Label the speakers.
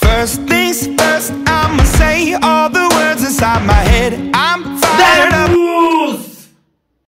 Speaker 1: First things first, I'ma say all the words inside